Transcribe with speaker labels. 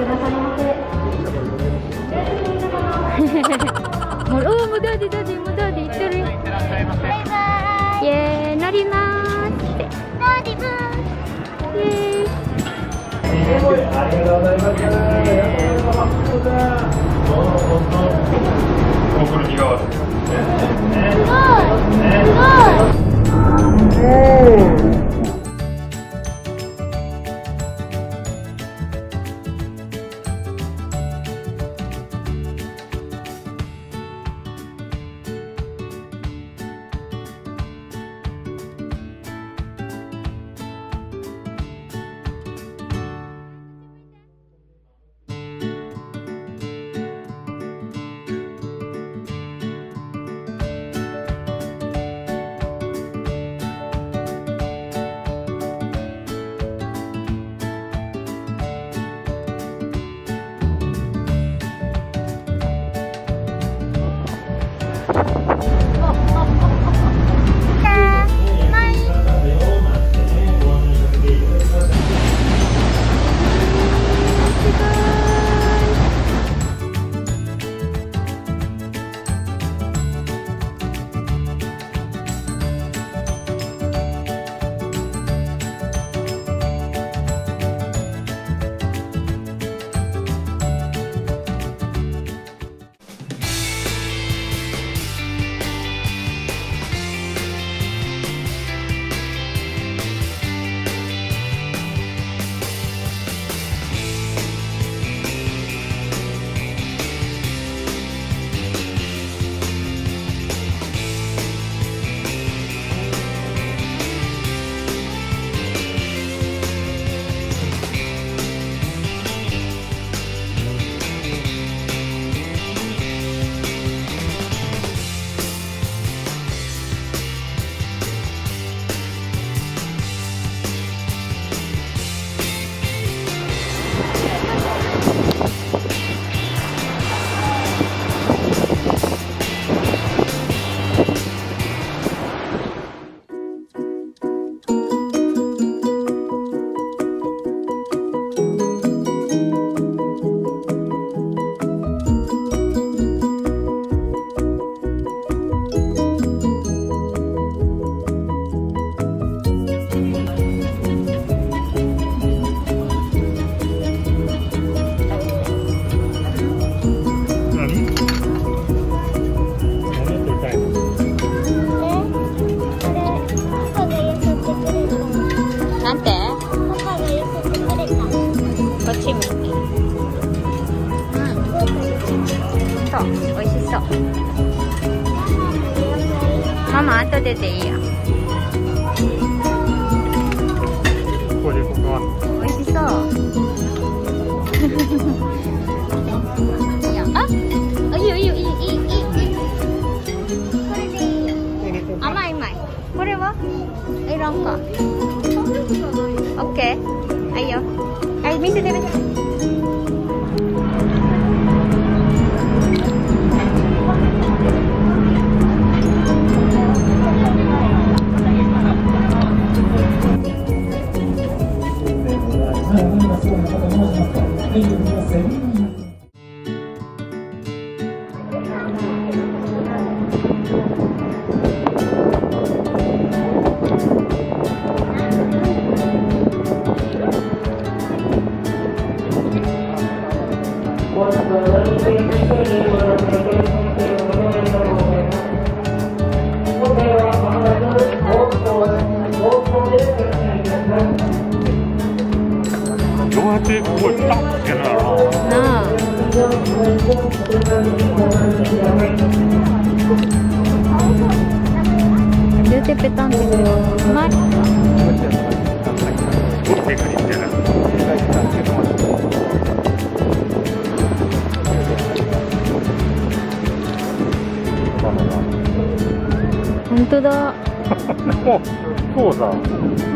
Speaker 1: もう、もうダディ行ってるよ。バイバイ。イエーイ、乗りまーすって。乗りまーす。イエーイ。ありがとうございます。お好みがある。すごい。ママ後ででいいよ。
Speaker 2: これここは
Speaker 1: 美味しそう。いいよ。あ、いいよいいよいい。これでいいよ。甘い。これはいらんか。オッケー。はいよ。はい見せて。
Speaker 2: どうやってここにパッてやるのやろな。
Speaker 1: 両手ペタンってくる。うまい。本当だ。
Speaker 2: そうさ。